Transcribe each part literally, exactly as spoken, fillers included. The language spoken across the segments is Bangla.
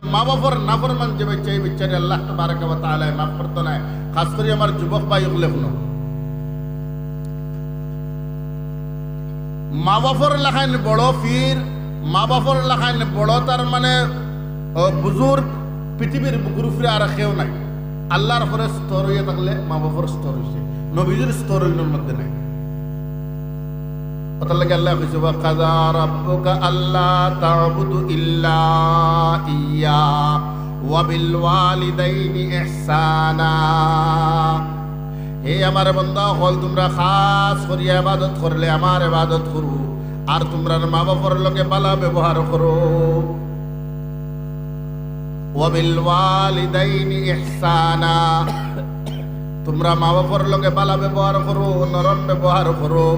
মা বাবার নাফরমান যে বাচ্চা এই বাচ্চারে আল্লাহ তাবারক ওয়া তাআলা মাফ করতে নাই। খাস করে আমার যুবক ভাই হলে শুনো, মা বাবার লাখান বড় ফির, মা বাবার লাখান বড় তার মানে বুজুর্গ পৃথিবীর বুকুর ফিরে আর কেউ নাই। আল্লাহর উপরে স্তর হইয়া থাকলে মা বাবার স্তর হয়েছে, নবীজির স্তর হইনোর মধ্যে নাই। ওটার লাগে আল্লাহ কইছে ওয়া কাযা রাব্বুকা আল্লা তা'বুদু ইল্লা ইয়্যা ওয়া বিল ওয়ালিদাইনি ইহসানা। হে আমার বান্দা হল, তোমরা খাস করিয়া ইবাদত করলে আমার ইবাদত করো, আর তোমরা মা বাবার লগে ভালো ব্যবহার করো। ওয়া বিল ওয়ালিদাইনি ইহসানা, তোমরা মা বাবার লগে ভালো ব্যবহার করো, নরম ব্যবহার করো।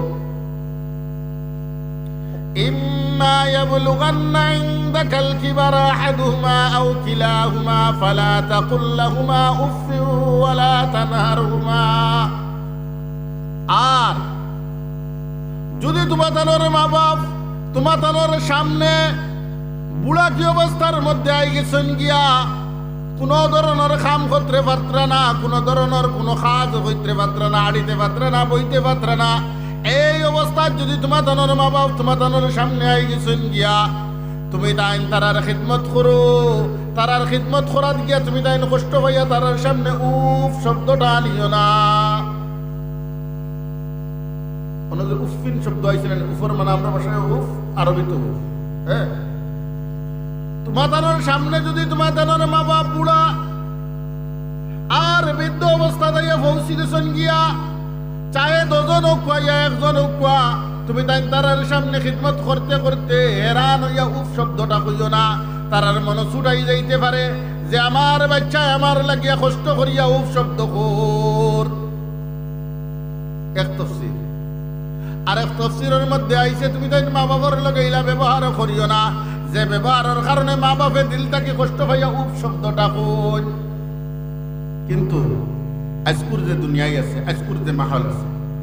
إما يبلغن عندك الكبر أحدهما أو كلاهما فلا تقل لهما أف ولا تنهرهما। আর যদি তোমাদের মা বাপ তোমাদের সামনে বুড়া কি অবস্থার মধ্যে আই গেছেন গিয়া, কোন ধরনের কাম করতে পারত্রা না, কোন ধরনের কোনো কাজ হইতে পারত্রা না, আড়িতে পারত্রা না, বইতে পারত্রা না, এই অবস্থায় যদি তোমার ধনের মা বাপ তোমার ধনের সামনে আই গেছেন গিয়া, তুমি তাইন তারার খিদমত করো। তারার খিদমত করাত গিয়া তুমি তাইন কষ্ট হইয়া তারার সামনে উফ শব্দটা আনিও না। ওনাদের উফিন শব্দ আইছিলেন, উফর মানে আমরা ভাষায় উফ, আরবিতে উফ। হ্যাঁ, তোমার ধনের সামনে যদি তোমার ধনের মা বাপ বুড়া আর বৃদ্ধ অবস্থা দাঁড়িয়ে পৌঁছি গেছেন গিয়া, চাহে দুজন হোক ইয়া একজন হোক, তুমি তাই তারার সামনে খিদমত করতে করতে হেরান হইয়া উফ শব্দটা কইও না। তারার মনে ছুটাই যাইতে পারে যে আমার বাচ্চা আমার লাগিয়া কষ্ট করিয়া উফ শব্দ কর। এক তফসির। আর এক তফসিরের মধ্যে আইছে তুমি তাই মা বাবার লগে ইলা ব্যবহার করিও না, যে ব্যবহারের কারণে মা বাপের দিলটাকে কষ্ট হইয়া উফ শব্দটা কই। কিন্তু আজকুর যে দুনিয়ায় আছে, আজকুর যে মাহল আছে,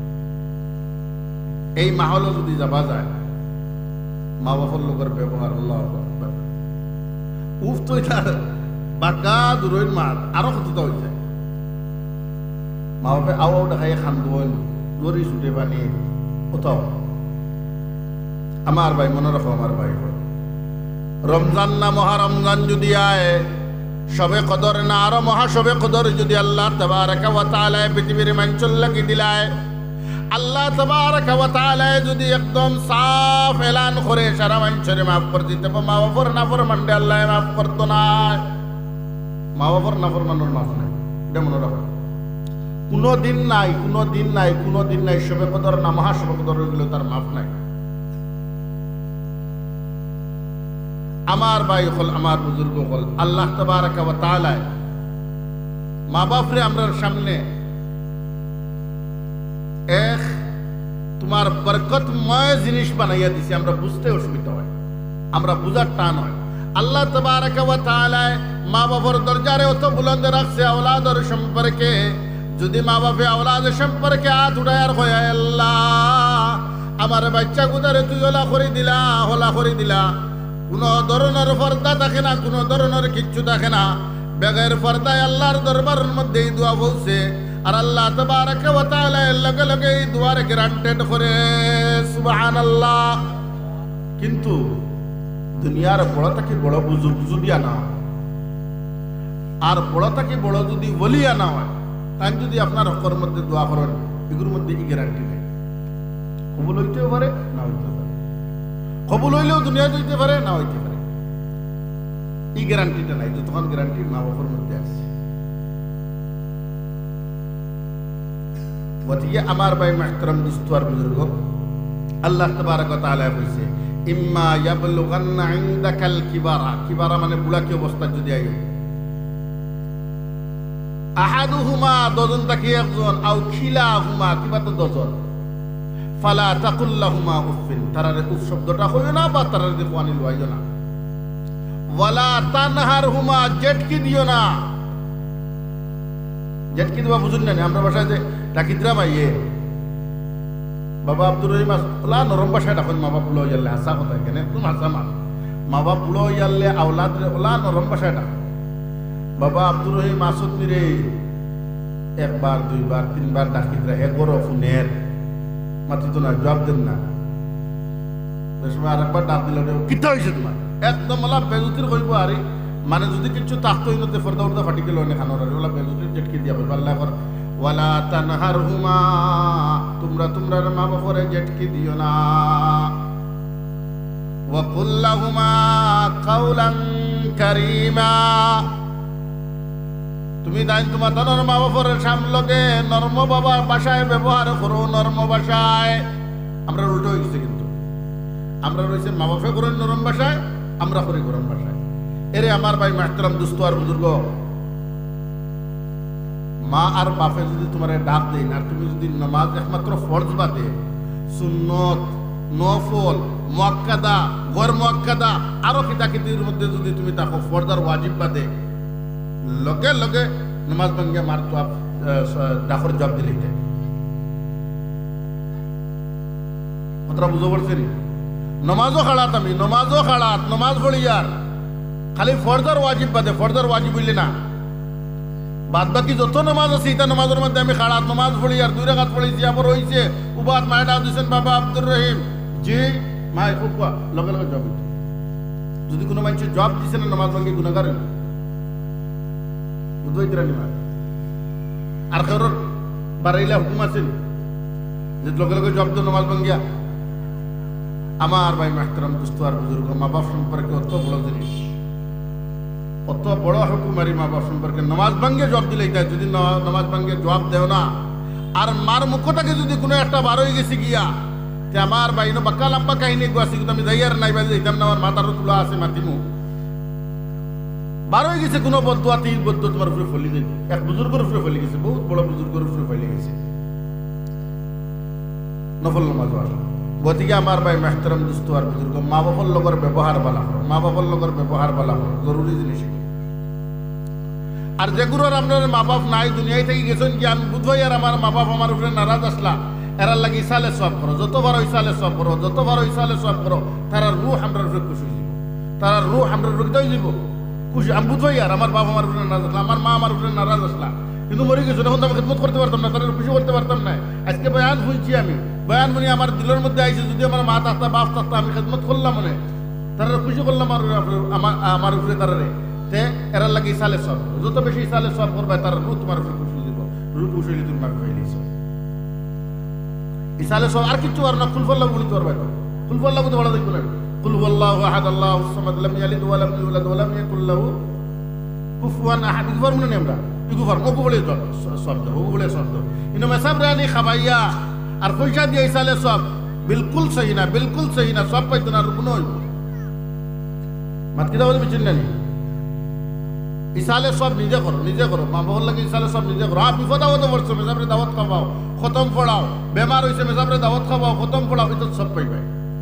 এই মাহলও যদি যাবা যায় মা বাবার লোকের ব্যবহার আল্লাহু আকবার, উফ তো এটার বাঁকা দূরের মাত আরো কতটা হয়ে যায়। মা বাপে আওয়াও দেখাই খান্দন দড়ি ছুটে পানি কোথাও। আমার ভাই মনে রাখো, আমার ভাই রমজান না মহা রমজান যদি আয়, সবে কদর না আরো মহা সবে কদর যদি আল্লাহ তাবারাকা ওয়া তাআলা পৃথিবীর মানচল লাগি দিলায়, আল্লাহ তাবারাকা ওয়া তাআলা যদি একদম সাফ এলান করে সারা মানচরে মাফ করে দিতে, মা বাবার নাফরমানকে আল্লাহ মাফ করতো না। মা বাবার নাফরমানের মাফ নাই, এটা মনে রাখো। কোনো দিন নাই, কোনো দিন নাই, কোনো দিন নাই সবে কদর না মহা সবে কদর হইল তার মাফ নাই। আমার ভাই হল, আমার বুজুর্গ হল, আল্লাহ তাবারাকা ওয়া তাআলা মা বাপরে আমরার সামনে এক তোমার বরকতময় জিনিস বানাইয়া দিছে। আমরা বুঝতে অসুবিধা হয়, আমরা বুঝার টান হয়। আল্লাহ তাবারাকা ওয়া তাআলা মা বাবার দরজারে অত বুলন্দ রাখছে আওলাদের সম্পর্কে। যদি মা বাপে আওলাদের সম্পর্কে হাত উঠায় আর কয় আল্লাহ আমার বাচ্চা গুদারে তুই হলা করে দিলা, হলা করে দিলা, কোনো ধরনের পর্দা থাকে না, কোনো ধরনের কিচ্ছু থাকে না, বেগের পর্দায় আল্লাহর দরবারের মধ্যে এই দোয়া বলছে। আর আল্লাহ তাবারাকা ওয়া তাআলা লগে লগে এই দোয়ার গ্রান্টেড করে, সুবহানাল্লাহ। কিন্তু দুনিয়ার বড় থেকে বড় বুজুর্গ যদি আনা হয়, আর বড় থেকে বড় যদি ওলি আনা হয়, তাই যদি আপনার হকের মধ্যে দোয়া করেন, এগুলোর মধ্যে এই গ্যারান্টি নেই। কবুল হইতেও পারে, না হইতে পারে। কবুল হইলেও দুনিয়া হইতে পারে, না হইতে পারে। এই গ্যারান্টিটা নাই, যতক্ষণ গ্যারান্টি মা বাবার মধ্যে আছে। গতিকে আমার ভাই মাহতারাম দোস্ত আর বুজুর্গ, আল্লাহ তাবারাকা ওয়া তাআলা বলেছে ইম্মা ইয়াবলুগান্না ইনদাকাল কিবারা, কিবারা মানে বুড়া কি অবস্থা যদি আইও, আহাদুহুমা দুজন থেকে একজন, আও খিলাহুমা কিবা তো দুজন, ফালা তাকুল লাহুমা উফিন, তারারে উফ শব্দটা হইও না বা তারারে দেখওয়ানি লইও না। ওয়ালা তানহারহুমা, জেটকি দিও না। জেটকি দিবা বুঝুন না, আমরা ভাষায় যে ডাকিদ্রা মাইয়ে বাবা আব্দুর রহিম আসলা নরম ভাষায় ডাকুন মা বাপ লই আল্লাহ হাসা কথা এখানে তুমি হাসা মা মা বাপ বুড়ো ইয়ালে আওলাদ রে ওলা নরম ভাষায় ডাক বাবা আব্দুর রহিম মাসুদ মিরে একবার দুইবার তিনবার ডাকি দিরা হে গরো ফোনের মাতি তো না জবাব দেন না সময় আরেকবার ডাক দিল কিতা হয়েছে তোমার একদম ওলা বেজুতির কইব আরে মানে যদি কিছু তাকতো ইনতে ফরদা উর্দা ফাটি গেল অনেক খানোর আর ওলা বেজুতির জেটকে দিয়া বলবা আল্লাহ কর ওয়ালা তানহারহুমা তোমরা তোমরা মা বাপরে জেটকে দিও না ওয়া কুল লাহুমা কাওলান কারীমা তুমি দাইন তোমার তনর মা বাপরের সামলকে নরম বাবা ভাষায় ব্যবহার করো নরম ভাষায় আমরা উল্টো হয়ে গেছে কিন্তু আমরা রয়েছে মা বাপে করেন নরম ভাষায় আমরা করি গরম ভাষায় এরে আমার ভাই মাহতারাম দুস্থ আর বুজুর্গ মা আর বাপে যদি তোমার ডাক দেন আর তুমি যদি নামাজ একমাত্র ফরজ বাদে সুন্নত নফল মুআক্কাদা গর মুআক্কাদা আরো কিতা কিতির মধ্যে যদি তুমি তাকো ফরজ আর ওয়াজিব বাদে লগে লগে নামাজ ভাঙ্গে মার তো আপ ডাকর জবাব দিলেই কথাটা বুঝতে পারছেন নমাজও খাড়াত আমি নমাজও খাড়াত নমাজ পড়ি আর খালি ফরজার ওয়াজিব বাদে ফরজার ওয়াজিব হইলে না বাদ বাকি যত নমাজ আছে এটা নমাজের মধ্যে আমি খাড়াত নমাজ পড়ি আর দুই রাকাত পড়েছি আবার হইছে উবাদ মায়ের ডাক দিয়েছেন বাবা আব্দুর রহিম জি মায় খুব লগে লগে জবাব যদি কোনো মানুষের জবাব দিছে না নমাজ ভাঙ্গে গুনাহগার বুঝতে পারি আর কারোর বাড়াইলা হুকুম আছেন যে লগে লগে জবাব দিও নমাজ ভাঙ্গিয়া আমার ভাই মাহতারাম দুস্থ আর বুজুর্গ মা বাপ সম্পর্কে অত বড় জিনিস অত বড় হুকুমারি মা বাপ সম্পর্কে নমাজ ভাঙ্গে জবাব দিলেই তাই যদি নমাজ ভাঙ্গে জবাব দেও না আর মার মুখটাকে যদি কোনো একটা বার হয়ে গেছে গিয়া তে আমার ভাই নো বাক্কা লম্বা কাহিনী গুয়াছি কিন্তু আমি যাইয়ার নাই বাজে দিতাম না আমার মাথার তুলা আছে মাতিমু বার হয়ে গেছে কোনো বদুয়া তিন বদ্ধ তোমার উপরে ফলি যাই এক বুজুর্গের উপরে ফলি গেছে বহুত বড় বুজুর্গের উপরে ফলি গেছে নফল নমাজ আসলো গতিকে আমার ভাই মাহতারাম দুস্থ আর বুজুর্গ মা বাবার লগর ব্যবহার বালা করো মা বাবার লগর ব্যবহার বালা করো জরুরি জিনিস আর যেগুলোর আপনার মা বাপ নাই দুনিয়ায় থেকে গেছেন কি আমি বুঝবই আর আমার মা বাপ আমার উপরে নারাজ আসলা এরার লাগে ইসালে সব করো যতবার ইসালে সব করো যতবার ইসালে সব করো তারা রুহ আমরা উপরে খুশি হয়ে যাব তারা রুহ আমরা উপরে হয়ে যাব খুশি আমি বুঝবই আর আমার বাপ আমার উপরে নারাজ আসলা আমার মা আমার উপরে নারাজ আসলা কিন্তু মরে গেছো তখন তো আমি খেদমত করতে পারতাম না তারা খুশি করতে পারতাম না আজকে বয়ান শুনছি আমি বয়ান শুনি আমার দিলের মধ্যে আইসে যদি আমার মা থাকতা বাপ থাকতা আমি খেদমত করলাম মনে তারা খুশি করলাম আমার আমার উপরে তারা রে তে এরার লাগে ইসালে সব যত বেশি ইসালে সব করবে তারা রু তোমার উপরে খুশি দিব রু খুশি হইলে তুমি মাকে পাইলিস ইসালে সব আর কিছু আর না ফুলফল্লাহ বলি করবে তো ফুলফল্লাহ বলতে বলা দেখবো না কুল হুয়াল্লাহু আহাদ আল্লাহু সামাদ লাম ইয়ালিদ ওয়া লাম ইউলাদ ওয়া লাম ইয়াকুল লাহু কুফুয়ান আহাদ ইগফার মনে নেই আমরা ইগফার ও বলে শব্দ ও বলে শব্দ ইনো মেসাব রানি খাবাইয়া আর পয়সা দিয়ে ইসালে সব বিলকুল সহি না বিলকুল সহি না সব পাইতো না রুকুন হইব মাত কিতা বলে বিচিন নানি ইসালে সব নিজে করো নিজে করো মা বাবার লাগে ইসালে সব নিজে করো হ্যাঁ বিপদ আপদ পড়ছো মেসাবরে দাওয়াত খাওয়াও খতম পড়াও বেমার হয়েছে মেসাবরে দাওয়াত খাওয়াও খতম পড়াও এটা সব পাইবে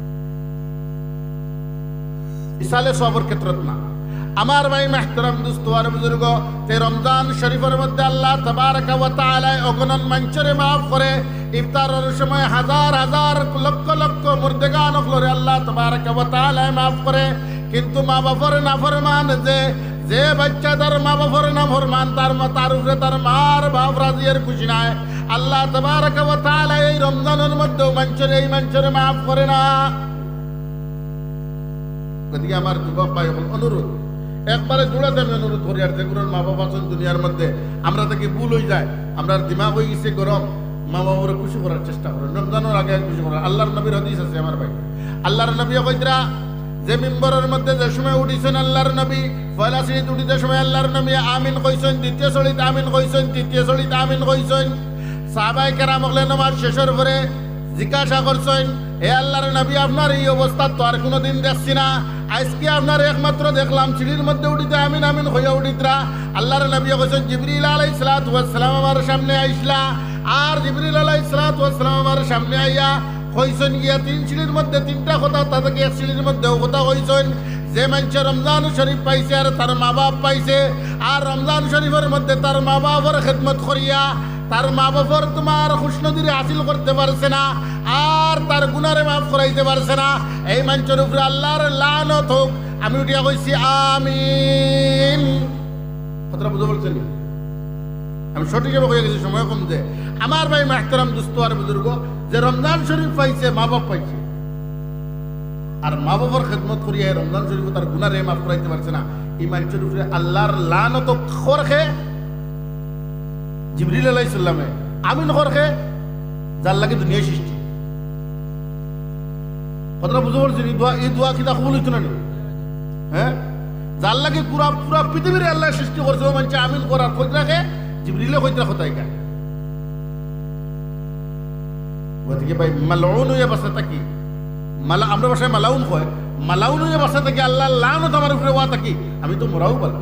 ইসালে সবর ক্ষেত্রত না আমার ভাই মাহতারাম দোস্ত আর বুজুর্গ তে রমজান শরীফের মধ্যে আল্লাহ তাবারক ওয়া তাআলা অগণন মানুষরে maaf করে ইফতারের সময় হাজার হাজার লক্ষ লক্ষ মুর্দেগান করে আল্লাহ তাবারক ওয়া তাআলা maaf করে কিন্তু মা বাবার নাফরমান যে যে বাচ্চা তার মা বাবার নাফরমান তার মা তার উপরে তার মার বাপ রাজিয়ার খুশি নাই আল্লাহ তাবারক ওয়া তাআলা এই রমজানের মধ্যে মানুষরে এই মানুষরে maaf করে না গতিকে আমার যুবক ভাই অনুরোধ একবারে জোড়াতে আমি অনুরোধ করি আর যেগুলোর মা বাবা আছেন দুনিয়ার মধ্যে আমরা থেকে ভুল হয়ে যায় আমরা দিমাগ হয়ে গেছে গরম মা বাবারে খুশি করার চেষ্টা করেন রমজানের আগে খুশি করার আল্লাহর নবীর হাদিস আছে আমার ভাই আল্লাহর নবী কইতরা যে মিম্বরের মধ্যে যে সময় উঠিছেন আল্লাহর নবী পয়লা সিঁড়িতে উঠিতে সময় আল্লাহর নবী আমিন কইছেন দ্বিতীয় সলিত আমিন কইছেন তৃতীয় সলিত আমিন কইছেন সাহাবায়ে কেরাম হলে নামাজ শেষের পরে জিজ্ঞাসা করছেন হে আল্লাহর নবী আপনার এই অবস্থা তো আর কোনোদিন দেখছি না আজকে আপনার একমাত্র দেখলাম সিঁড়ির মধ্যে উঠিতে আমিন আমিন হইয়া উঠিতরা আল্লাহর নবী কইছেন জিবরিল আলাইহিস সালাতু ওয়াস সালাম আমার সামনে আইসলা আর জিবরিল আলাইহিস সালাতু ওয়াস সালাম আমার সামনে আইয়া কইছেন গিয়া তিন সিঁড়ির মধ্যে তিনটা কথা তাদেরকে এক সিঁড়ির মধ্যে কথা কইছেন যে মানুষ রমজান শরীফ পাইছে আর তার মা বাপ পাইছে আর রমজান শরীফের মধ্যে তার মা বাবার খেদমত করিয়া তার মা বাবার তোমার খুশনদিরে হাসিল করতে পারছে না আর তার গুনারে মাফ করাইতে পারছে না এই মানুষের উপরে আল্লাহর লানত হোক আমি উঠিয়া কইছি আমিন। কথাটা বুঝতে পারছেন? আমি সঠিকভাবে হয়ে গেছি, সময় কম যে আমার ভাই মাহতারাম দুস্থ আর বুজুর্গ, যে রমজান শরীফ পাইছে মা বাপ পাইছে, আর মা বাবার খেদমত করিয়া রমজান শরীফ তার গুনারে মাফ করাইতে পারছে না, এই মানুষের উপরে আল্লাহর লানত খরখে জিবরিল আলাইহিস সালামে আমিন খরখে যার লাগে দুনিয়া সৃষ্টি। কথাটা বুঝতে পারছেন? এই দোয়া এই দোয়া কিতা কবুল হইতো না? হ্যাঁ, যার লাগে পুরা পুরা পৃথিবীর আল্লাহ সৃষ্টি করছে ও মানুষ আমিন করার কইতে রাখে জিবরিলে কইতে রাখতাই কা। গতিকে ভাই মালাউন হইয়া বাসা থাকি, মালা আমরা বাসায় মালাউন হয়, মালাউন হইয়া বাসা থাকি আল্লাহ লানত আমার উপরে ওয়া থাকি, আমি তো মরাও পারলাম।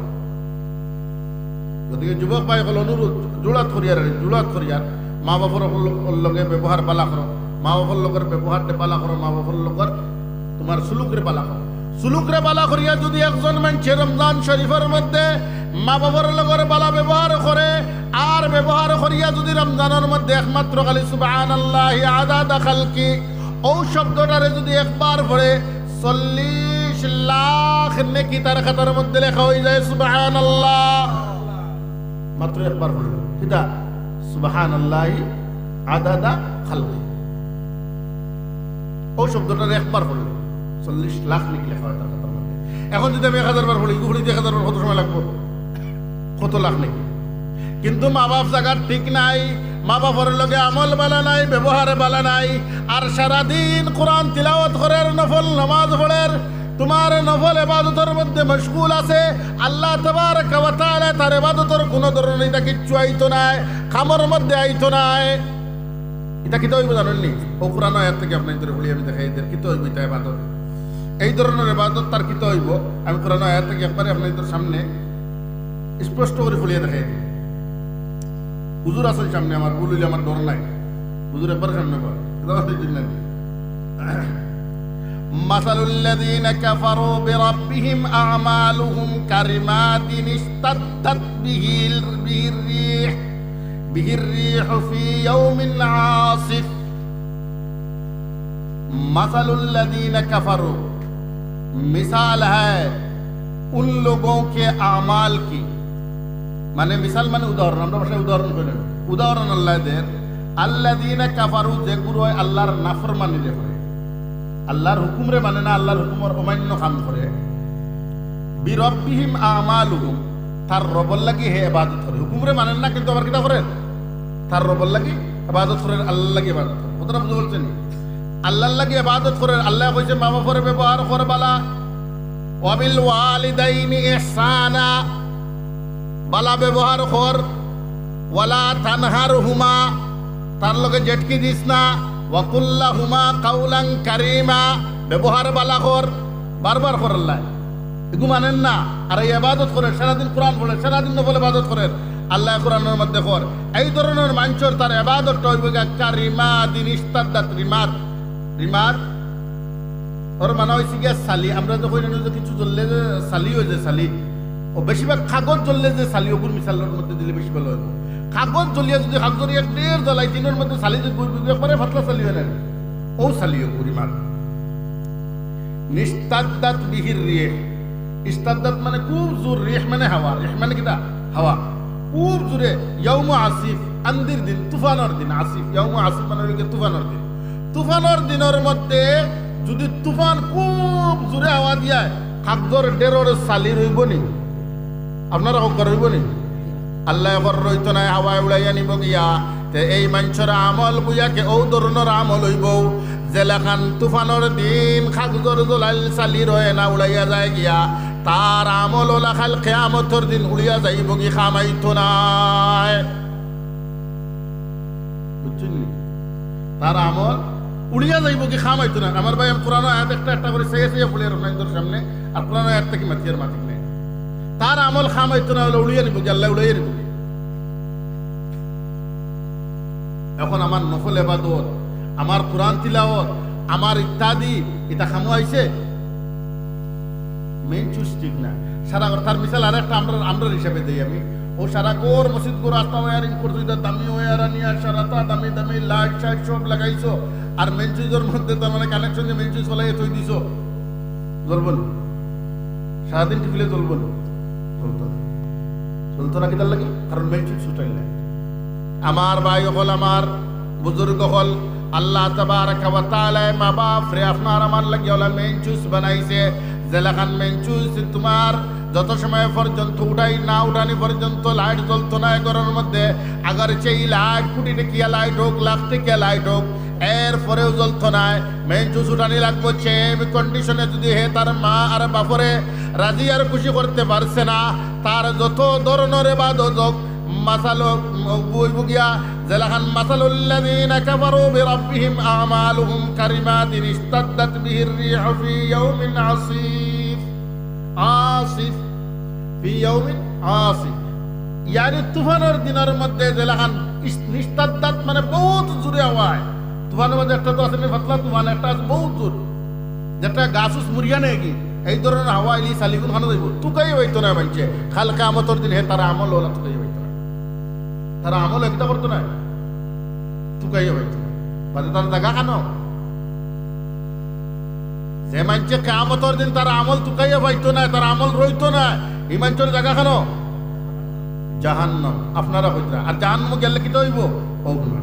গতিকে যুবক ভাই হল অনুরোধ, জোড়াত করিয়ার জোড়াত করিয়ার মা বাবার লগে ব্যবহার পালা করো, মা বাবার লগের ব্যবহারটা পালা করো, মা বাবার লগের তোমার সুলুকরে পালা করো। সুলুকরে পালা করিয়া যদি একজন মানুষের রমজান শরীফের মধ্যে মা বাবার লগের পালা ব্যবহার করে আর ব্যবহার করিয়া যদি রমজানের মধ্যে একমাত্র খালি সুবহানাল্লাহি আদাদা খালকি ও শব্দটারে যদি একবার পড়ে চল্লিশ লাখ নেকি তার খাতার মধ্যে লেখা হয়ে যায় সুবহানাল্লাহ। মাত্র একবার পড়বে কিটা সুবহানাল্লাহি আদাদা খালকি, ও শব্দটারে একবার পড়লে চল্লিশ লাখ নেকি লেখা হয় তার খাতার মধ্যে। এখন যদি আমি এক হাজার বার পড়ি, ঘুরি এক হাজার বার কত সময় লাগবো? কত লাখ নেকি? কিন্তু মা বাপ জায়গার ঠিক নাই, মা বাবার লগে আমল বালা নাই, ব্যবহার বালা নাই, আর সারাদিন কোরআন তিলাওয়াত করার, নফল নামাজ পড়ের, তোমার নফল ইবাদতের মধ্যে মশগুল আছে। আল্লাহ তাবারক ওয়া তাআলা তার ইবাদতের কোন ধরনের এটা কিচ্ছু আইতো নাই, খামর মধ্যে আইতো নাই। এটা কি তো হইব জানেন নি? ও কোরআন আয়াত থেকে আপনাদের বলি আমি দেখাই দের কি তো হইব এটা ইবাদত, এই ধরনের ইবাদত তার কি তো হইব। আমি কোরআন আয়াত থেকে একবারে আপনাদের সামনে স্পষ্ট করে ফুলিয়ে দেখাই দিই। হুজুর আছেন সামনে, আমার ভুল হইলে আমার ডর নাই, হুজুর একবারে সামনে বল। মাসালুল্লাযীনা কাফারু বিরাব্বিহিম আ'মালুহুম কারিমাতিন ইসতাদ্দাত বিহির রিহ বিহির রিহ ফি ইয়াউমিন আসিফ। মাসালুল্লাযীনা কাফারু मिसाल है उन लोगों के आमाल की, মানে মিসাল মানে উদাহরণ, আমরা ভাষায় উদাহরণ করেন, উদাহরণ আল্লাহ দের আল্লাযীনা কাফারু, যেগুলো আল্লাহর নাফরমানি করে, আল্লাহর হুকুমরে মানে না, আল্লাহর হুকুমের অমান্য কাম করে, বিরব্বিহিম আমালুহুম, তার রবের লাগি হে ইবাদত করে, হুকুমরে মানেন না কিন্তু আবার কিটা করেন, তার রবের লাগি ইবাদত করেন, আল্লাহর লাগি ইবাদত করেন। কথাটা বুঝতে পারছেন? আল্লাহর লাগি ইবাদত করেন। আল্লাহ কইছে মা বাবার ব্যবহার করে বালা, ওয়াবিল ওয়ালিদাইনি ইহসানা, বালা ব্যবহার কর, ওয়ালা তানহারহুমা, তার লগে জেটকি দিস না, ওয়া কুল্লাহুমা কাউলান কারীমা, ব্যবহার বালা কর, বারবার কর। আল্লাহ এগুলো মানেন না, আর এই ইবাদত করে সারাদিন কোরআন পড়ে, সারাদিন নফল ইবাদত করেন, আল্লাহ কোরআনের মধ্যে কর। এই ধরনের মানুষের তার ইবাদতটা হইবে কারিমা দিন ইস্তাদাত, রিমাত রিমাত ওর মানে হয়েছে গিয়া সালি। আমরা তো কই না যে কিছু জ্বললে যে সালি হয়ে যায়, সালি ও বেশিরভাগ কাগজ জ্বললে যে সালি, ওগুর মিশালের মধ্যে দিলে বেশি ভালো হয়। কাগজ জ্বলিয়া যদি কাগজের এক দেড় জ্বলাই, দিনের মধ্যে সালি যদি একবারে ফাটলা সালি হয় না, ও সালি ও রিমাত। নিস্তাদাত বিহির রিহ, ইস্তাদাত মানে খুব জোর, রিহ মানে হাওয়া, রিহ মানে কিটা হাওয়া, খুব জোরে। ইয়াউম আসিফ, আন্দির দিন, তুফানের দিন। আসিফ ইয়াউম আসিফ মানে তুফানের দিন। তুফানের দিনের মধ্যে যদি তুফান খুব জোরে হাওয়া দিয়া কাগজের ডেরোর সালি রইব নি, আপনারা অজ্ঞ রইব নি? আল্লাহ এবার রইত নাই, হাওয়ায় উড়াইয়া নিব গিয়া। তে এই মানুষের আমল বুঝাকে ও ধরনের আমল হইব যে লেখান তুফানের দিন কাগজের জলাল সালি রয়ে না, উড়াইয়া যায় গিয়া, তার আমল লেখাল কিয়ামতের দিন উড়িয়া যাইব কি খামাইতো নাই। বুঝছেন? তার আমল উড়িয়া যাইব কি খামাইতো না। আমার ভাই কোরআন আয়াত একটা একটা করে চেয়ে চেয়ে বলে আপনাদের সামনে, আর কোরআন আয়াত থেকে মাতিয়ার মাতিক নেই, তার আমল খামাইতো না হলে উড়িয়া নিব কি, আল্লাহ উড়াইয়া নিব। এখন আমার নফল ইবাদত, আমার কোরআন তিলাওয়াত, আমার ইত্যাদি, এটা খামুয়াইছে মেইন চুজ ঠিক না। সারা তার মিসাল আর একটা আমরা আমরা হিসাবে দিই আমি, ও সারা গোর মসজিদ গোর রাস্তা ওয়ারিং করছো, দামি ওয়ার নিয়ে সারাটা দামি দামি লাইট সাইট সব লাগাইছো, আর মেন চুজের মধ্যে তার মানে কানেকশন দিয়ে মেন চুজ ফলাই থই দিছো, জ্বলবো না। সারাদিন টিফিলে চলবো না, চলতো না, চলতো না কিতার লাগে, কারণ মেনচুস ছুটাইলে। আমার ভাই হল, আমার বুজুর্গ হল, আল্লাহ তাবারাকা ওয়া তাআলা মা বাপ রে আপনার আমার লাগে হল মেনচুস বানাইছে। জেলাখান মেনচুস তোমার যত সময় পর্যন্ত উঠাই না উঠানি পর্যন্ত লাইট জ্বলতো না ঘরের মধ্যে, আগার সেই লাইট কোটি টিকিয়া লাইট হোক, লাখ টিকিয়া লাইট হোক, এরপরেও জ্বলতো না। মেনচুস উঠানি লাগবো সেম কন্ডিশনে। যদি হে তার মা আর বাপরে রাজি আর খুশি করতে পারছে না, তার যত ধরনের ইবাদত হোক, মাসাল বুগিয়া জেলাখান মাসালুল্লাযীনা কাফারু বিরাব্বিহিম আমালুহুম কারিমাতিন ইসতাদ্দাত বিহির রিহু ফি ইয়াউমিন আসিফ আসিফ ফি ইয়াউমিন আসিফ, ইয়ানি তুফানের দিনের মধ্যে জেলাখান ইসতাদ্দাত মানে বহুত জোরে আওয়াজ। তুফানের মধ্যে একটা তো আছে ফাতলা তুফান, একটা আছে বহুত জোর, যেটা গাছুস মুরিয়া নেই কি এই ধরনের হাওয়া ইলি সালিগুন খানো যাইব। তুকাই হইতো না মানছে খাল কামতর দিন হে তারা আমল হলা, তুকাই হইতো না, তারা আমল একটা করতো না, তুকাই হইতো না, বাদে তার জায়গা খানো যে মানছে কামতর দিন তারা আমল তুকাইয়া পাইতো না, তার আমল রইতো না, এই মানচর জায়গা খানো জাহান্নাম। আপনারা হইতো আর জাহান্নাম গেলে কি হইব? হোক না।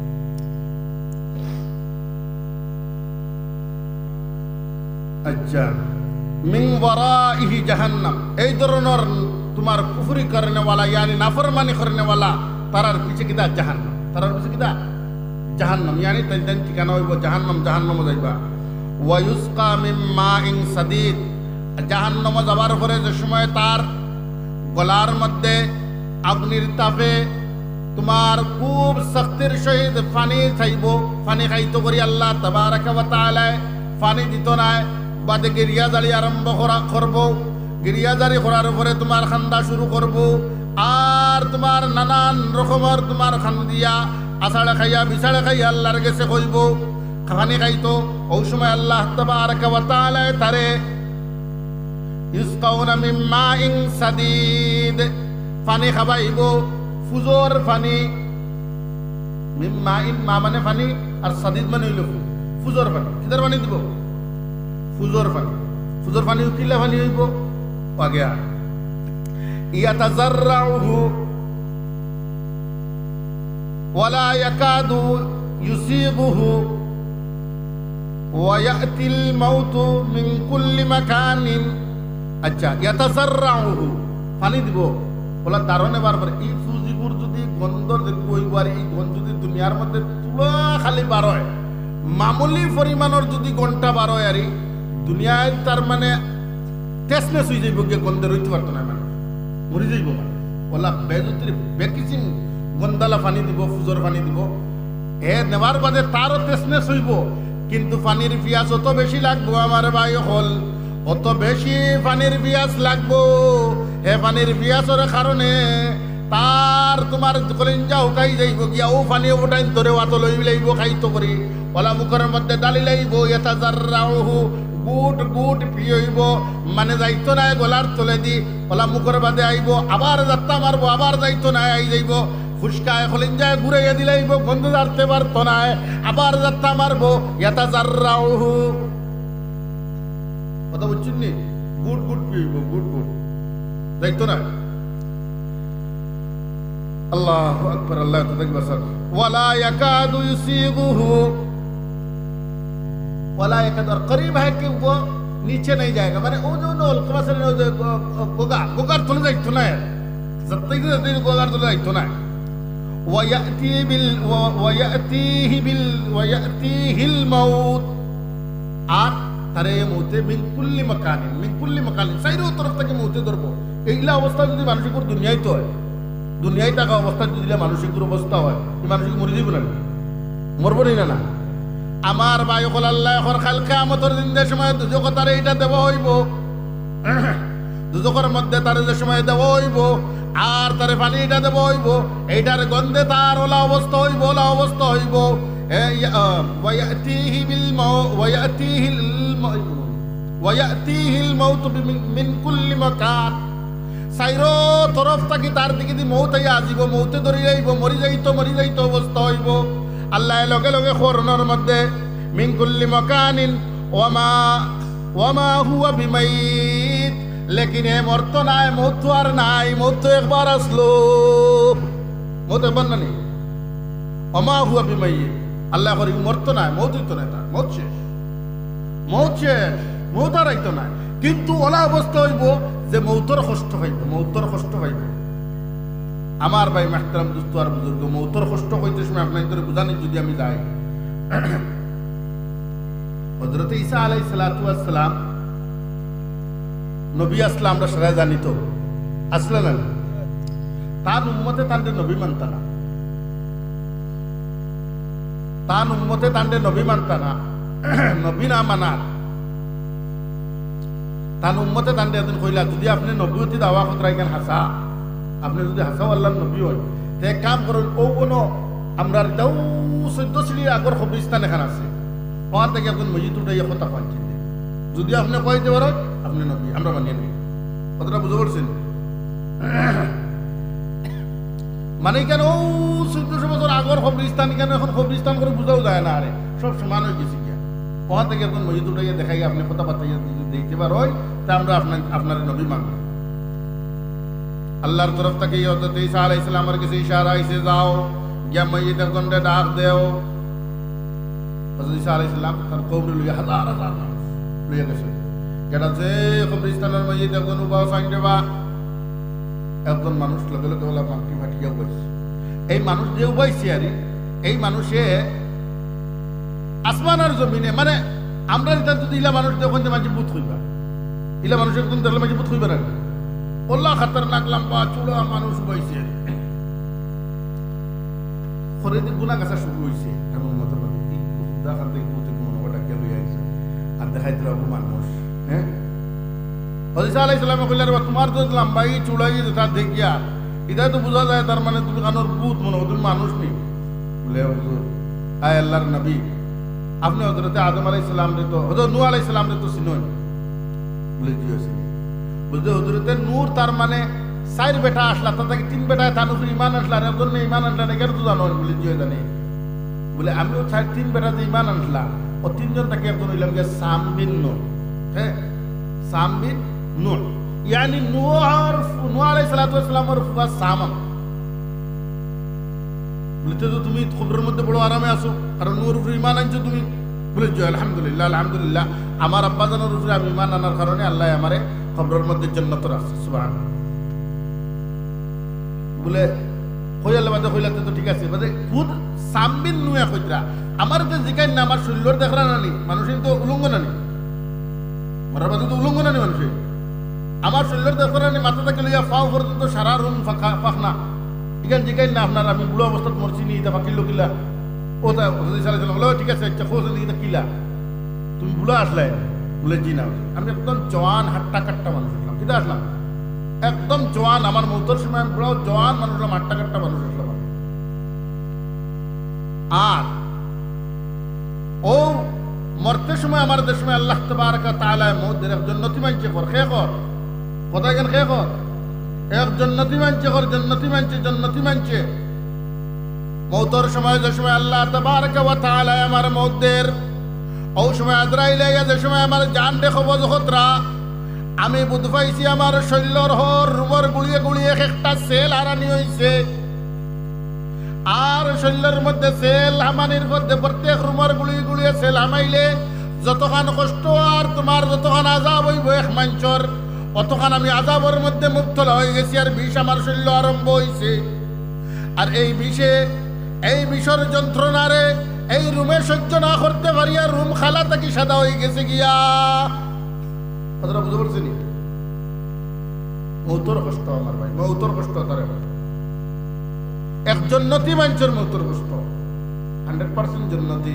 আচ্ছা, মিন ওয়ারাইহি জাহান্নাম, এই ধরনের তোমার কুফরি করনে ওয়ালা ইয়ানি নাফরমানি করনে ওয়ালা তারার পিছে কিতা জাহান্নাম, তারার পিছে কিতা জাহান্নাম, ইয়ানি তাই দেন ঠিকানা হইব জাহান্নাম, জাহান্নাম যাইবা। ওয়া ইউসকা মিন মাইন সাদিদ, জাহান্নাম যাবার পরে যে সময় তার গলার মধ্যে আগুনের তাপে তোমার খুব শক্তির সহিত পানি খাইব, পানি খাইতো করি আল্লাহ তাবারাকা ওয়া তাআলা পানি দিত না, বাদে গিরিয়া জালি আরম্ভ করা করব, গিরিয়া জারি করার পরে তোমার খান্দা শুরু করব, আর তোমার নানান রকমের তোমার খান্দিয়া আষাঢ়ে খাইয়া বিছাড়ে খাইয়া আল্লাহর গেছে কইব খানি খাইতো। ওই সময় আল্লাহ তাবারাকা ওয়া তাআলা তারে ইসকাউনা মিন মাইন সাদিদ, পানি খাবাইব, ফুজোর পানি, মিন মাইন মা মানে পানি আর সাদিদ মানে হইল ফুজোর পানি। কিদার পানি দিব? ফুজোর পানি। ফুজোর পানি কিলা পানি হইব? আগে ইয়াতাজাররাউহু ওয়ালা ইয়াকাদু ইউসিবুহু ওয়া ইয়াতিল মাউতু মিন কুল্লি মাকানিন। আচ্ছা, ইয়াতাজাররাউহু পানি দিব বলা দারণে বারবার এই ফুজিপুর যদি গন্ধর কইব, আর এই গন্ধ যদি দুনিয়ার মধ্যে তুলা খালি বার হয়, মামুলি পরিমাণের যদি ঘন্টা বার হয়, আর দুনিয়ায় তার মানে টেস্টনেস হয়ে যাইব, গিয়ে গন্ধে রইতে পারতো না, মানে মরি যাইব, মানে ওলা বেজতির বেকিচিন গন্দালা পানি দিব, ফুজোর পানি দিব, এ নেবার বাদে তারও টেস্টনেস হইব, কিন্তু পানির পিয়াস অত বেশি লাগবো আমার ভাই হল, অত বেশি পানির পিয়াস লাগবো। এ পানির পিয়াসের কারণে তার তোমার কলিঞ্জা হুকাই যাইব, গিয়া ও পানি উঠাই ধরে অত লই লাইব খাইতো করি, ওলা মুখের মধ্যে ডালি লাইব, ইয়াতাজাররাউহু গুট গুট পিয়ইব, মানে যাইতো না গলার তলে দি, ওলা মুখের বাদে আইব, আবার যাত্রা মারবো, আবার যাইতো না আই যাইব, ফুসকায় কলিঞ্জায় ঘুরাইয়া দিলাইব, গন্ধ জারতে পারতো না, আবার যাত্রা মারবো, ইয়াতাজাররাউহু। কথা বুঝছেন নি? গুট গুট পিয়ইব, গুট গুট যাইতো না। আল্লাহু আকবার, আল্লাহ তাআলা বাসার ওয়ালা ইয়াকাদু ইউসিগুহু, ওয়ালা ইয়াকাদু করিব है कि वो नीचे नहीं जाएगा, माने वो जो नो अलकमा से नो गोगा गोगार तले जाइतो ना, जत्तई जत्तई गोगार तले जाइतो ना। वयाती बिल वयातीहि बिल वयातीहिल मौत, আর তারে মউতে মিন কুল্লি মাকানিন, মিন কুল্লি মাকানিন চাইরো তরফ থেকে মউতে ধরবো। এইলা অবস্থা যদি মানসিক দুনিয়ায় তো হয়, দুনিয়ায় থাকা অবস্থা যদি মানসিক অবস্থা হয়, মানসিক মরে যাইব না, মরবো না না। আমার ভাই হল আল্লাহ এখন খাল কিয়ামতের দিন যে সময় দুজক তারে এইটা দেওয়া হইব, দুজকের মধ্যে তারে যে সময় দেওয়া হইব, আর তারে পানি এটা দেওয়া হইব, এইটার গন্ধে তার ওলা অবস্থা হইব, ওলা অবস্থা হইব। ওয়ায়াতিহি বিল মাউত ওয়ায়াতিহিল ওয়ায়াতিহিল মাউত মিন কুল্লি মাকান, চাইরো তরফ থাকি তার দিকে দি মৌত আইয়া আসিব, মৌতে ধরি যাইব, মরি যাইতো মরি যাইতো অবস্থা হইব। আল্লাহ লগে লগে খোরনের মধ্যে মিন কুল্লি মাকানিন ওয়ামা ওয়ামা হুয়া বিমাইত লেকিন এ মরতো নাই, মৌত আর নাই, মৌত একবার আসলো, মৌত একবার না নেই। অমা হুয়া বিমাইয়ে আল্লাহ করি মরতো নাই, মৌত হইতো না, তার মৌত শেষ, মৌত শেষ, মৌত আর আইতো নাই। কিন্তু ওলা অবস্থা হইব যে মৌতর কষ্ট হইব, মৌতর কষ্ট হইব। আমার ভাই মাহতারাম দোস্ত আর বুজুর্গ, মৌতর কষ্ট হইতে সময় আপনাদের বুঝানি যদি আমি যাই, হযরত ঈসা আলাইহিস সালাতু ওয়াস সালাম নবী আসলে আমরা সবাই জানি তো আসলে না, তার উম্মতে তান্ডে নবী মানতা না, তার উম্মতে তান্ডে নবী মানতা না, নবী না মানা তার উম্মতে তান্ডে এদিন কইলা যদি আপনি নবীতি দাওয়া কথা রাখেন হাসা, আপনি যদি হাসাও আল্লাহ নবী হন তে কাম করুন। ও কোনো আমরা যাও চৈদ্দ শ্রী আগর কবরস্থান এখানে আছে, ওখান থেকে একজন মসজিদ উঠাইয়া কথা পাচ্ছেন, যদি আপনি কইতে পারেন আপনি নবী, আমরা মানিয়ে নেই। কথাটা বুঝতে পারছেন? মানে কেন ও চৌদ্দশো বছর আগর কবরস্থান, কেন এখন কবরস্থান করে বুঝাও যায় না, আরে সব সমান হয়ে গেছে গিয়া। ওখান থেকে এখন মসজিদ উঠাইয়া দেখাই আপনি কথা বার্তাইয়া দিতে পারেন, তা আমরা আপনার আপনার নবী মানব। আল্লাহর তরফ থেকে হযরত ঈসা আলাইহিস সালামের কাছে ইশারা আইছে, যাও গিয়া মসজিদের গন্ডে ডাক দেও। হযরত ঈসা আলাইহিস সালাম তার কওমে লইয়া হাজার হাজার মানুষ লইয়া গেছে, যেটা যে কবরস্থানের মসজিদ একজন উবাও সাইন দেবা, একজন মানুষ লগে লগে বলা মাটি ফাটিয়া উবাইছে। এই মানুষ যে উবাইছে আর এই মানুষে আসমান আর জমিনে, মানে আমরা এটা যদি ইলা মানুষ দেখুন যে মাঝে বুথ হইবা, ইলা মানুষ একদম দেখলে মাঝে বুথ হইবা না, ওল্লা খাতারনাক লম্বা চূড়া মানুষ উবাইছে। খরিদি গুনা গাছা শুরু হয়েছে, এমন মতো দেখান থেকে বুথে মনোটা কে লইয়া আইছে আর দেখাই দিল মানুষ। হ্যাঁ, হযরত আলাইহিস সালাম কইলেন তোমার তো লম্বাই চূড়াই যেটা দেখিয়া এটা তো বোঝা যায় তার মানে তুমি কানোর ভূত মনে হয়, তুমি মানুষ নেই। বলে হুজুর আয় আল্লাহর নবী, আপনি হযরত আদম আলাইহিস সালাম রে তো হযরত নূহ আলাইহিস সালাম রে তো চিনেন? বলে জি চিনি। বুঝতে হযরত নূর তার মানে চার বেটা আসলা, তার থেকে তিন বেটায় তার উপরে ইমান আসলা, আর একজন ইমান আনলা না, কেন তো জানো? বলে জি জানি। বলে আমিও চার তিন বেটাতে ইমান আনলা, ও তিনজন তাকে একজন হইলাম গিয়ে সাম বিন নূহ। হ্যাঁ, সাম বিন নূহ, ইয়ানি নূহ আর নূহ আলাইহিস সালাতু ওয়াস সালামের ফুফা সাম। বলতে তো তুমি খবরের মধ্যে বড় আরামে আছো, কারণ নূর উপরে ইমান আনছো তুমি। বলে জি আলহামদুলিল্লাহ, আলহামদুলিল্লাহ, আমার আব্বাজানের উপরে আমি ইমান আনার কারণে আল্লাহ আমারে খবরের মধ্যে জান্নাত রাখছে, সুবহানাল্লাহ। বলে কইলা বাদে কইলা তো ঠিক আছে, বাদে খুদ সামবিন নুয়া কইরা আমার তো জিকাই না, আমার শরীরের দেখরা না নি, মানুষের তো উলঙ্গ না নি, মারার বাদে তো উলঙ্গ না নি মানুষের, আমার শরীরের দেখরা নি, মাথা থেকে লইয়া ফাও পর্যন্ত সারা রুম ফাঁকা ফাঁকনা, এখান জিকাই না আপনার আমি বুড়ো অবস্থাত মরছি নি, এটা ফাঁকিল কিলা ওটা বলো ঠিক আছে, আচ্ছা খোঁজ দিকে কিলা তুমি বুড়ো আসলে? বলে জি না, আমি একদম জওয়ান হাট্টা কাট্টা মানুষ আসলাম। কিতা আসলাম? একদম জওয়ান, আমার মৌতর সময় আমি বুড়ো জওয়ান মানুষ আসলাম, হাট্টা কাট্টা মানুষ আসলাম। আর ও মরতে সময় আমার দেশ সময় আল্লাহ তাবারাকা তাআলা মৌতের এক জান্নাতি মানছে কর, খে কর কথা কেন খে কর, এক জান্নাতি মানছে কর, জান্নাতি মানছে, জান্নাতি মানছে। মৌতর সময় যে সময় আল্লাহ তাবারাকা ওয়া তাআলা আমার মৌতের ও সময় আজরাইল আইয়া যে সময় আমার জান রে কবজ খতরা, আমি বুঝ পাইছি আমার শরীরের হর রুমর গুলিয়ে গুলিয়ে একটা সেল হারানি হইছে। আর শরীরের মধ্যে সেল হামানির মধ্যে প্রত্যেক রুমর গুলিয়ে গুলিয়ে সেল হামাইলে যতখান কষ্ট আর তোমার যতখান আযাব হইব এক মাঞ্চর, অতখান আমি আযাবের মধ্যে মুক্তলা হয়ে গেছি। আর বিষ আমার শরীর আরম্ভ হইছে, আর এই বিষে এই বিষর যন্ত্রণারে এই রুমে সহ্য না করতে পারি, আর রুম খালা তাকি সাদা হয়ে গেছে গিয়া। কথাটা বুঝতে পারছেন? মৌতর কষ্ট আমার ভাই, মৌতর কষ্ট তারে এক জন্নতি মানুষের মৌতর কষ্ট হান্ড্রেড পার্সেন্ট জন্নতি।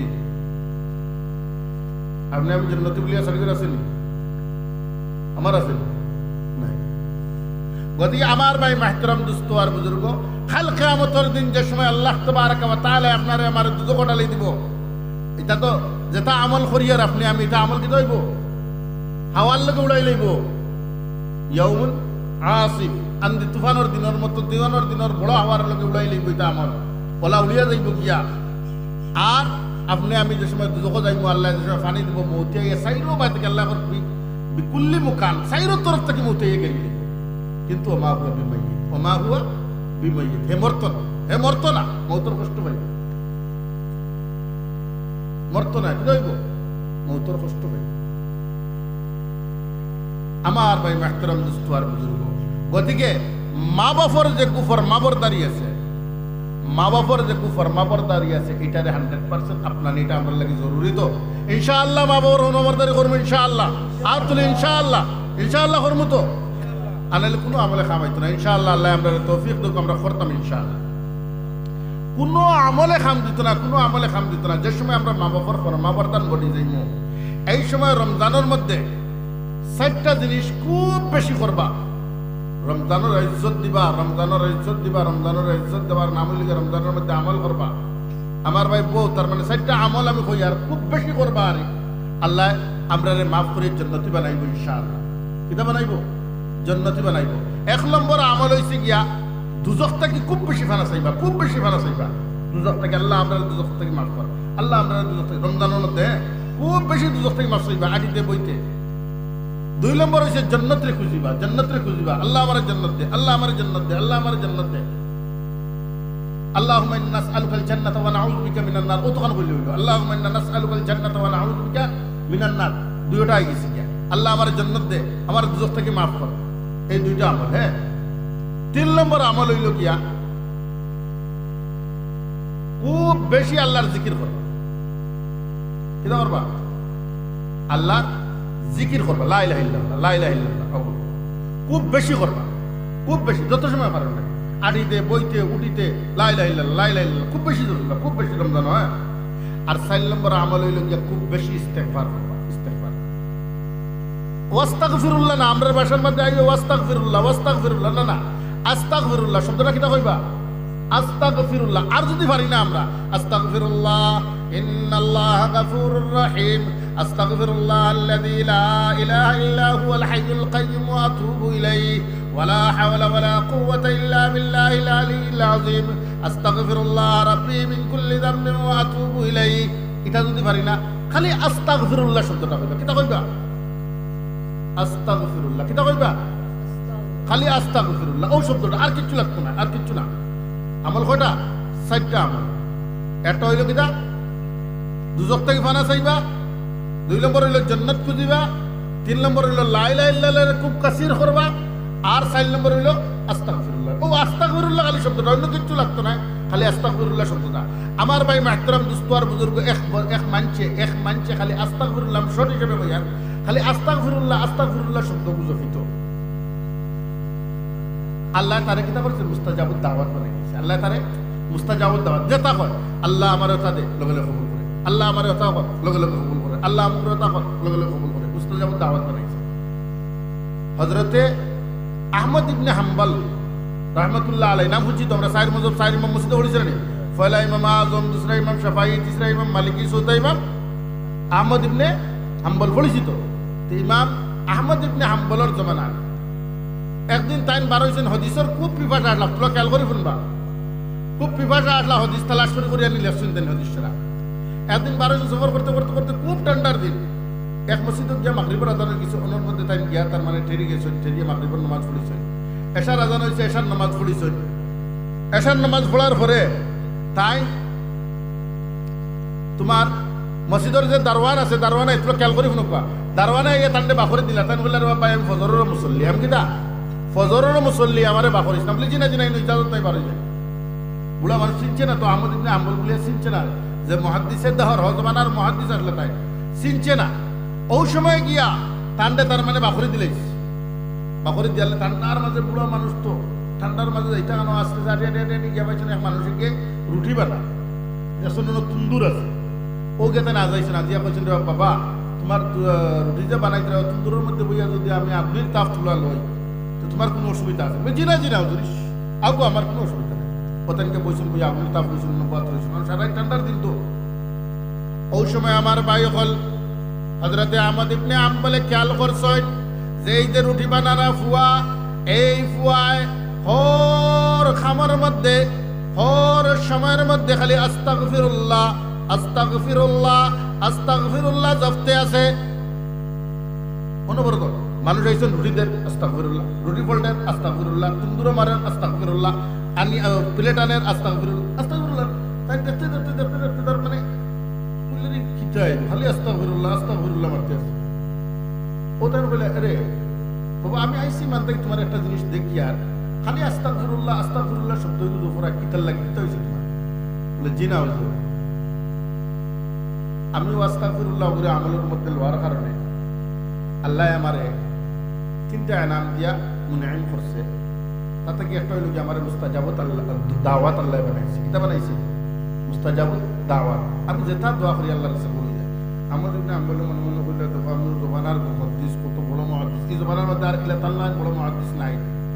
আপনি আমি জন্নতি বলিয়া সার্টিফিকেট আসেনি? আমার আছে নাই। গতি আমার ভাই মাহতারাম দোস্ত আর বুজুর্গ, কাল কিয়ামতের দিন যে সময় আল্লাহ তাবারাকা ওয়া তাআলা আপনারে আমার দুজক ডালি দিব, এটা তো যেটা আমল করি আর আপনি আমি এটা আমল কি হইব? হাওয়ার লগে উড়াই লইব। ইয়াউমুন আসিফ, আন্দি তুফানোর দিনের মতো দিনের দিনের বড় হাওয়ার লগে উড়াই লইব, এটা আমল ওলা উড়িয়া যাইব গিয়া। আর আপনি আমি যে সময় দুজক যাইব, আল্লাহ যে সময় পানি দিব, মৌতিয়া গিয়ে সাইডও বাই থেকে আল্লাহ করবি বিকুল্লি মুকান সাইরো তরফ থেকে মৌতে গেলি কিন্তু ওমা হুয়া বিমাইয়িত ওমা হুয়া বিমাইয়িত হে মরত না হে মরত না মৌতর কষ্ট পাইব মরত না কি হইব মৌতর কষ্ট পাইব আমার ভাই মাহতারাম দোস্ত আর বুজুর্গ গতিকে মা বাপর যে কুফর মাবরদারি আছে মা বাপর যে কুফর মাবরদারি আছে এটারে হান্ড্রেড পার্সেন্ট আপনার এটা আমার লাগে জরুরি তো ইনশাআল্লাহ মা বাবার মাবরদারি করবো ইনশাআল্লাহ আর তুলে ইনশাআল্লাহ ইনশাআল্লাহ করবো তো আনালে কোনো আমলে খামাইতো না ইনশাআল্লাহ আল্লাহ আমরা তৌফিক দেব আমরা করতাম ইনশাআল্লাহ কোনো আমলে খাম দিত না কোনো আমলে খাম দিত না যে সময় আমরা মা বাবার মাবরদান বলি যাইম এই সময় রমজানের মধ্যে চারটা জিনিস খুব বেশি করবা রমজানের ইজ্জত দিবা রমজানের ইজ্জত দিবা রমজানের ইজ্জত দেওয়ার নাম লিখে রমজানের মধ্যে আমল করবা আমার ভাই বউ তার মানে চারটা আমল আমি কই আর খুব বেশি করবা আর আল্লাহ আমরা মাফ করে জান্নাতি বানাইব ইনশাআল্লাহ কিটা বানাইব জান্নাতি বানাইব এক নম্বর আমল হইছে গিয়া দুজখ থেকে খুব বেশি ফানা চাইবা খুব বেশি ফানা চাইবা দুজখ থেকে আল্লাহ আমরা দুজখ থেকে মাফ কর আল্লাহ আমরা দুজখ থেকে রমজানের মধ্যে খুব বেশি দুজখ থেকে মাফ চাইবা আদিতে বইতে দুই নম্বর হইছে জান্নাত রে খুঁজিবা জান্নাত রে খুঁজিবা আল্লাহ আমার জান্নাত দে আল্লাহ আমার জান্নাত দে আল্লাহ আমার জান্নাত দে আল্লাহুম্মা ইন্না নাসআলুকাল জান্নাতা ওয়া নাউযু বিকা মিনান নার ওতখান বলি হইলো আল্লাহুম্মা ইন্না নাসআলুকাল জান্নাতা ওয়া নাউযু বিকা মিনান নার দুইটা আই গেছে কি আল্লাহ আমার জান্নাত দে আমার দুজখ থেকে maaf কর এই দুইটা আমল হ্যাঁ তিন নম্বর আমল হইলো কিয়া খুব বেশি আল্লাহর জিকির করবা কিটা করবা আল্লাহ জিকির করবা লা ইলাহা ইল্লাল্লাহ লা ইলাহা ইল্লাল্লাহ খুব বেশি করবা খুব বেশি যত সময় পারো না আড়িতে বইতে উঠিতে লা ইলাহা ইল্লাল্লাহ লা ইলাহা ইল্লাল্লাহ খুব বেশি করবা খুব বেশি রমজান হয় আর চার নম্বর আমল হইল গিয়া খুব বেশি ইস্তেগফার করবা ইস্তেগফার ওয়াস্তাগফিরুল্লাহ না আমরার ভাষার মধ্যে আইবে ওয়াস্তাগফিরুল্লাহ ওয়াস্তাগফিরুল্লাহ না না আস্তাগফিরুল্লাহ শব্দটা কিটা কইবা আস্তাগফিরুল্লাহ আর যদি পারি না আমরা আস্তাগফিরুল্লাহ ইন্নাল্লাহা গাফুরুর রহিম আস্তাগফিরুল্লাহ আল্লাযী লা ইলাহা ইল্লা হুয়াল হাইয়ুল কাইয়্যুম ওয়া আতুবু ইলাইহি ওয়া লা হাওলা ওয়া লা কুওয়াতা ইল্লা বিল্লাহিল আলিয়্যিল আযীম আস্তাগফিরুল্লাহ রাব্বী মিন কুল্লি যামবিন ওয়া আতুবু ইলাইহি এটা যদি পারি না খালি আস্তাগফিরুল্লাহ শব্দটা কইবা কিটা কইবা আস্তাগফিরুল্লাহ কিটা কইবা খালি আস্তাগফিরুল্লাহ ও শব্দটা আর কিছু লাগতো না আর কিছু না আমল কয়টা চারটা আমল একটা হইল কিটা দুজখ থেকে ফানা চাইবা দুই নম্বর হইল জান্নাত খুঁজিবা তিন নম্বর হইল লা ইলাহা ইল্লাল্লাহ খুব কাসির করবা আর চার নম্বর হইল আস্তাগফিরুল্লাহ ও আস্তাগফিরুল্লাহ খালি শব্দটা অন্য কিছু লাগতো না খালি আস্তাগফিরুল্লাহ শব্দটা আমার ভাই মাহতারাম দোস্ত আর বুজুর্গ এক এক মানছে এক মানছে খালি আস্তাগফিরুল্লাহ শর্ট হিসেবে বইয়ার খালি আস্তাগফিরুল্লাহ আস্তাগফিরুল্লাহ শব্দ বুঝিত আল্লাহ তারে কিতা করছে মুস্তাজাবুদ দাওয়াত বানাই দিয়েছে আল্লাহ তারে মুস্তাজাবুদ দাওয়াত যেটা কয় আল্লাহ আমার কথা দে লগে লগে কবুল করে আল্লাহ আমার কথা কয় লগে লগে কবুল করে আল্লাহ আমার কথা কয় লগে লগে কবুল করে মুস্তাজাবুদ দাওয়াত বানাইছে হযরতে আহমদ ইবনে হাম্বল রাহমাতুল্লাহ আলাইহি নাম বুঝি তোমরা সাইর মজব সাইর ইমাম মসজিদে পড়িছেন নি পয়লা ইমাম আযম দুসরা ইমাম শাফাঈ তিসরা ইমাম মালিকি চৌথা ইমাম আহমদ ইবনে হাম্বল পড়িছি তো ইমাম আহমদ ইবনে হাম্বলের জমানা একদিন তাইন বার হয়েছেন হদিসের খুব পিপাসা আসলা তোলা খেয়াল করে শুনবা খুব পিপাসা আসলা হদিস তালাশ করে করে আনি লেখছেন তেন হদিসরা একদিন বার হয়েছেন সফর করতে করতে করতে খুব ঠান্ডার দিন এক মসজিদে গিয়া মাগরিবের আজানের কিছু অন্যর মধ্যে তাই গিয়া তার মানে ঠেরি গেছেন ঠেরিয়ে মাগরিবের নামাজ পড়েছেন এশার আজান হয়েছে এশার নামাজ পড়েছেন এশার নামাজ পড়ার পরে তাই তোমার মসজিদের যে দারওয়ান আছে দারওয়ানা একটু খেয়াল করে শুনবা দারওয়ানা ইয়ে তান্ডে বাখরে দিলা তাই বললে রে বাবা আমি ফজরের মুসল্লি আমি কিটা ফজরের মুসল্লি আমারে বাখরিস না বলি চিনা চিনা ইজাজত নাই পারে যায় বুড়া মানুষ চিনছে না তো আহমদ ইবনে হাম্বল বলিয়া চিনছে না যে মুহাদ্দিসের দহর হজমানার মুহাদ্দিস আসলে তাই চিনছে না ওই সময় গিয়া তান্ডে তার মানে বাখরি দিলেস বাখরি দিয়ালে ঠান্ডার মাঝে বুড়া মানুষ তো ঠান্ডার মাঝে এইটা কেন আসতে আটে গিয়া পাইছেন এক মানুষকে রুটি বানা শুনুন তুন্দুর আছে ও গেতে না যাইছে না দিয়া কইছেন রে বাবা তোমার রুটি যে বানাইতে তুন্দুরের মধ্যে বইয়া যদি আমি আগুনের তাপ তুলা লই তো তোমার কোনো অসুবিধা আছে জিনা জিনা হুজুরিস আগো আমার কোনো অসুবিধা নেই ওতেনকে বইছেন বইয়া আগুনের তাপ বইছেন নবাত রইছেন সারাই ঠান্ডার দিন তো ওই সময় আমার ভাই হল হযরতে আহমদ ইবনে হাম্বলে খেয়াল করছেন যে এই যে রুটি বানানা ফুয়া এই ফুয়ায় হর খামার মধ্যে হর সময়ের মধ্যে খালি অনবরত মানুষ আইসেন রুটি দেন আস্তাগফিরুল্লাহ, রুটি ফল্টেন আস্তাগফিরুল্লাহ, তুন্দুরো মারেন আস্তাগফিরুল্লাহ, আনি প্লেট আনেন আস্তাগফিরুল্লাহ আস্তাগফিরুল্লাহ। তাই দেখতে দেখতে দেখতে দেখতে তার মানে বললেন কি চাই খালি আস্তাগফিরুল্লাহ আস্তাগফিরুল্লাহ মারতে আছে। ও তার বলে আরে বাবা আমি আইসি মানতে তোমার একটা জিনিস দেখি আর খালি আস্তাগফিরুল্লাহ আস্তাগফিরুল্লাহ শব্দ দুপুরা কিতাল লাগে কিতা হয়েছে তোমার? বলে জি না হয়েছে। আমি আস্তাগফিরুল্লাহ করে আমলের মধ্যে লওয়ার কারণে আল্লাহ আমারে তিনটা এনাম দিয়া মুনাইম করছে। তাতে কি একটা হইল কি আমার মুস্তাজাবত আল্লাহ দাওয়াত আল্লাহ বানাইছে। কিতা বানাইছে? মুস্তাজাবত দাওয়াত। আমি যেটা দোয়া করি আল্লাহর কাছে বলি যায় আমাদের আমলে মনে মনে করলে দেখো আমি জবানার মুহাদ্দিস কত বড় মুহাদ্দিস, এই জবানার মধ্যে আর কিলা তাল্লাহ বড় মুহাদ্দিস নাই।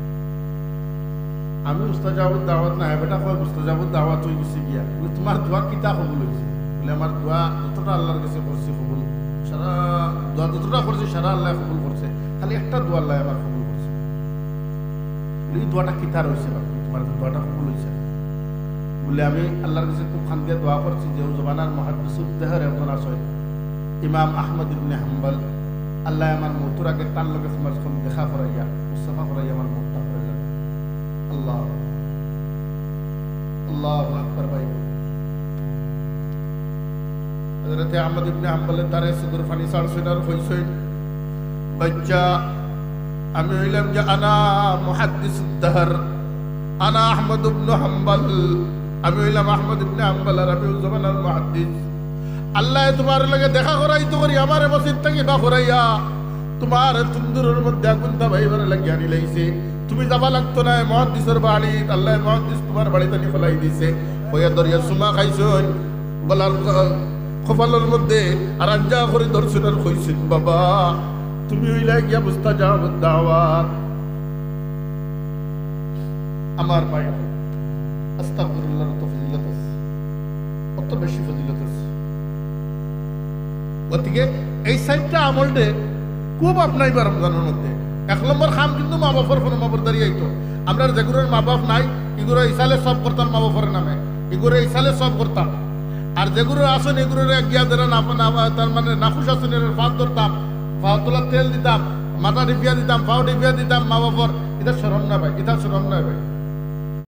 আমি মুস্তাজাবত দাওয়াত না বেটা কয় মুস্তাজাবত দাওয়াত হয়ে গেছে গিয়া। বলে তোমার দোয়া কিতা কবুল হয়েছে? বলে আমার দোয়া যতটা আল্লাহর কাছে করছি কবুল, সারা দোয়া যতটা করছে সারা আল্লাহ কবুল করছে, খালি একটা দোয়া আল্লাহ আমার কবুল করছে। এই দোয়াটা কিতা রয়েছে বাকি তোমার দোয়াটা কবুল হয়েছে? বলে আমি আল্লাহর কাছে খুব খান দিয়ে দোয়া করছি যে জবানার মুহাদ্দিসুদ দেহর একজন আছে ইমাম আহমদ ইবনে হাম্বল, আল্লাহ আমার মৌতুর আগে তার লগে সমাজখন দেখা করাইয়া মুস্তাফা করাইয়া আমার মৌতটা করে যাবে। আল্লাহ আল্লাহু আকবার। ভাই হযরত আহমদ ইবনে হাম্বলের তারে সুদূর ফানি সারসিনার হইছেন বাচ্চা আমি হইলাম যে আনা মুহাদ্দিসুদ দাহর, আনা আহমদ ইবনে হাম্বল, আমি হইলাম আহমদ ইবনে হাম্বল আর আমি জবানার মুহাদ্দিস। আল্লাহ তোমার লগে দেখা করাইতো করি আমার মসজিদ থেকে না করাইয়া তোমার তন্দুরের মধ্যে আগুন দাবাইবার লাগিয়া নিলাইছে। তুমি যাবা লাগতো না মুহাদ্দিসের বাড়ি, আল্লাহ মুহাদ্দিস তোমার বাড়িতে নি ফেলাই দিছে। হইয়া দরিয়া সুমা খাইছন বলার কপালের মধ্যে আর আঞ্জা করে দর্শনের কইছেন বাবা তুমি হইলা গিয়া মুস্তাজাবুদ দাওয়াত। আমার ভাই আস্তাগফিরুল্লাহর তো ফজিলত আছে, কত বেশি ফজিলত আছে। গতিকে এই সাইডটা আমলটে খুব আপনাইবার রমজানের মধ্যে এক নম্বর খাম কিন্তু মা বাপর ফোন মাবরদারি আইতো। আমরা যেগুলোর মা বাপ নাই এগুলো ইসালে সব করতাম মা বাপর নামে, এগুলো ইসালে সব করতাম। আর যেগুলো আসেন এগুলো গিয়া যারা তার মানে নাখুশ আসেন এর ফাঁদ ধরতাম, ফাও তোলার তেল দিতাম, মাথা ডিপিয়া দিতাম, ফাও ডিপিয়া দিতাম মা বাপর। এটা শরম না ভাই, এটা শরম না ভাই।